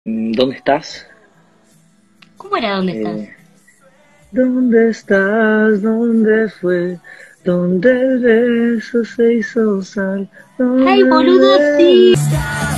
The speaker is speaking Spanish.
¿Dónde estás? ¿Cómo era dónde estás? Eh, ¿Dónde estás? ¿Dónde fue? ¿Dónde el beso se hizo sal? ¡Ay, ¿Dónde boludo, sí! el beso?